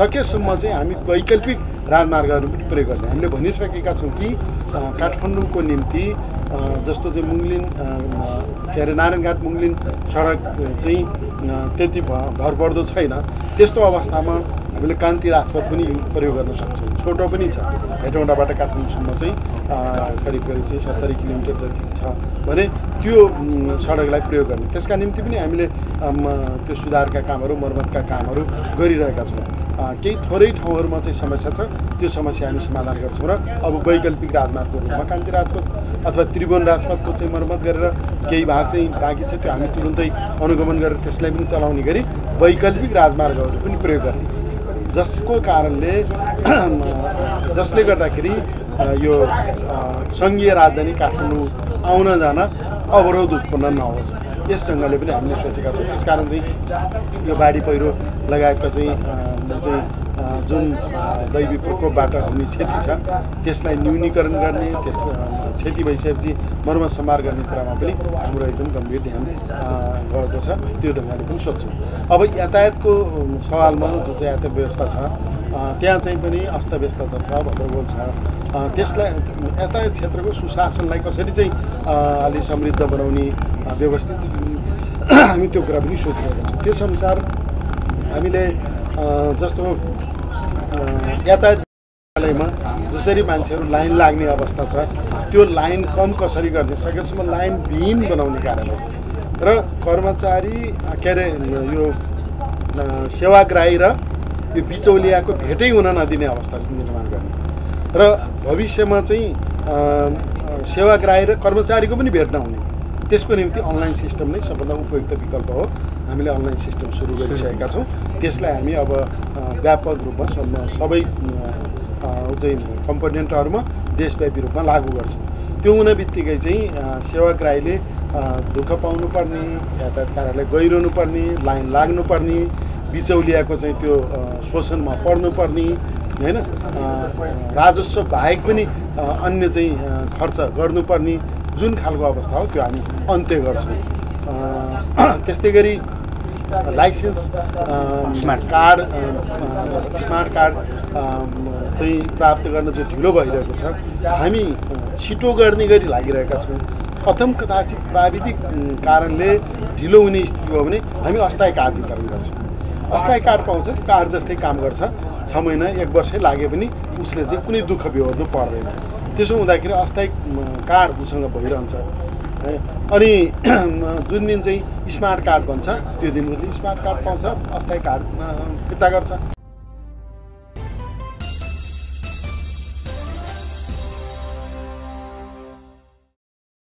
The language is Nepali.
सकेसम्म चाहिँ हामी वैकल्पिक राजमार्गहरू पनि प्रयोग गर्ने हामीले भनिसकेका छौँ कि काठमाडौँको निम्ति जस्तो चाहिँ मुङ्लिन के अरे नारायणघाट मुङ्लिन सडक चाहिँ त्यति भरपर्दो छैन। त्यस्तो अवस्थामा हामीले कान्ति राजपथ पनि प्रयोग गर्न सक्छौँ। छोटो पनि छ, हेटौँडाबाट काठमाडौँसम्म चाहिँ करिब चाहिँ 70 किलोमिटर जति छ भने त्यो सडकलाई प्रयोग गर्ने, त्यसका निम्ति पनि हामीले त्यो सुधारका कामहरू मर्मतका कामहरू गरिरहेका छौँ। केही थोरै ठाउँहरूमा चाहिँ समस्या छ, त्यो समस्या हामी समाधान गर्छौँ र अब वैकल्पिक राजमार्गको रूपमा कान्ति राजपथ अथवा त्रिभुवन राजपथको चाहिँ मर्मत गरेर केही भाग चाहिँ बाँकी छ, त्यो हामी तुरुन्तै अनुगमन गरेर त्यसलाई पनि चलाउने गरी वैकल्पिक राजमार्गहरू पनि प्रयोग गर्ने, जसको कारणले जसले गर्दाखेरि यो सङ्घीय राजधानी काठमाडौँ आउन जान अवरोध उत्पन्न नहोस्, यस ढङ्गले पनि हामीले सोचेका छौँ। त्यसकारण चाहिँ यो बाढी पहिरो लगायतका चाहिँ जुन दैवी प्रकोपबाट हुने क्षति छ त्यसलाई न्यूनीकरण गर्ने, त्यस क्षति भइसकेपछि मर्मत सम्हार गर्ने कुरामा पनि हाम्रो एकदम गम्भीर ध्यान गएको छ। त्यो ढङ्गले पनि सोध्छौँ। अब यातायातको सवालमा जो चाहिँ यातायात व्यवस्था छ त्यहाँ चाहिँ पनि अस्तव्यस्त छ, भद्रगोल छ। त्यसलाई यातायात क्षेत्रको सुशासनलाई कसरी चाहिँ अलि समृद्ध बनाउने व्यवस्थित हामी त्यो कुरा पनि सोचिरहेका छौँ। त्यसअनुसार हामीले जस्तो यातायातमा जसरी मान्छेहरू लाइन लाग्ने अवस्था छ त्यो लाइन कम कसरी गर्ने, सकेसम्म लाइन विहीन बनाउने कार्यालय र कर्मचारी के अरे यो सेवाग्राही र यो बिचौलियाको भेटै हुन नदिने अवस्था निर्माण गर्ने र भविष्यमा चाहिँ सेवाग्राही र कर्मचारीको पनि भेट नहुने, त्यसको निम्ति अनलाइन सिस्टम नै सबभन्दा उपयुक्त विकल्प हो। हामीले अनलाइन सिस्टम सुरु गरिसकेका छौँ। त्यसलाई हामी अब व्यापक रूपमा सबै चाहिँ कम्पोनेन्टहरूमा देशव्यापी रूपमा लागू गर्छौँ। त्यो हुन बित्तिकै चाहिँ सेवाग्राहीले दुःख पाउनुपर्ने, यातायात कार्यालय गइरहनु पर्ने, लाइन लाग्नुपर्ने, बिचौलियाको चाहिँ त्यो शोषणमा पर्नुपर्ने हैन, राजस्व बाहेक पनि अन्य चाहिँ खर्च गर्नुपर्ने जुन खालको अवस्था हो त्यो हामी अन्त्य गर्छौँ। त्यस्तै गरी लाइसेन्स स्मार्ट कार्ड चाहिँ प्राप्त गर्न जो ढिलो भइरहेको छ हामी छिटो गर्ने गरी लागिरहेका छौँ। कथम कदाचित प्राविधिक कारणले ढिलो हुने स्थिति भयो भने हामी अस्थायी कार्ड वितरण गर्छौँ। अस्थायी कार्ड पाउँछ, त्यो कार्ड जस्तै काम गर्छ, 6 महिना 1 वर्षै लागे पनि उसले चाहिँ कुनै दुःख बिहोर्नु पर्दैन। त्यसो हुँदाखेरि अस्थायी कार्ड उसँग भइरहन्छ। अनि जुन दिन चाहिँ स्मार्ट कार्ड बन्छ त्यो दिन उसले स्मार्ट कार्ड पाउँछ, अस्थायी कार्ड फिर्ता गर्छ।